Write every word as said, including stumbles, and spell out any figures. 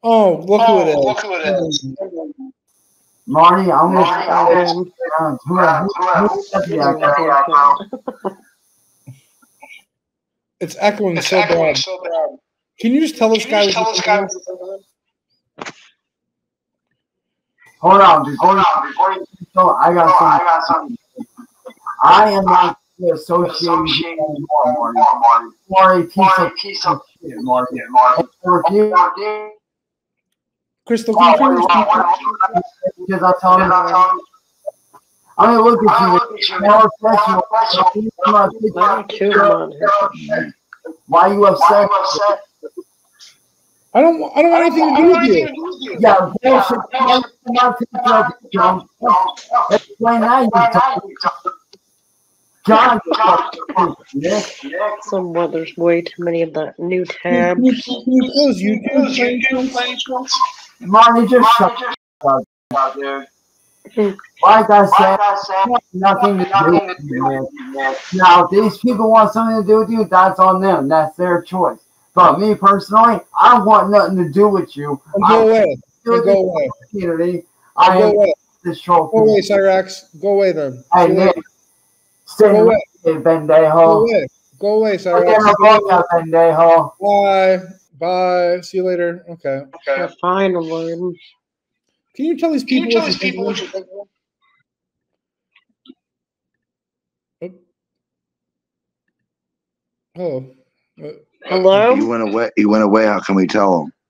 Oh, look oh, who it is. Look who it is. Marty, I'm going Marty, to who who It's echoing It's so echoing bad. so bad. Can you just tell this Can guy? you just tell this guy? Hold on, before Hold on, before you so I got Oh, some. I got something. I am not associated anymore, Marty. Marty, piece of piece of shit, Marty. Marty. You, Crystal, can you turn this people? because I told him. I mean, look at you. Now professional. Why are you upset? I don't. I don't want anything to do with you. Yeah, bullshit. Explain that, you talk. God, Somewhat, there's way too many of the new tabs. Can you, can you close YouTube? Marty, just shut up, dude. Like I said, nothing to do with you, man. Now, if these people want something to do with you, that's on them. That's their choice. But me personally, I want nothing to do with you. And go away. And go away. Community. I go am away. this troll. Go away, Cyraxx. Go away then. Hey, Nick. Stay go away. Bendejo. Go away. Go away, Cyraxx. Bendejo. Bye. Bye. See you later. Okay. Okay. Finally. Can you tell these people? Can you tell these people what you think? Oh. Uh, Hello? He went away. He went away. How can we tell him?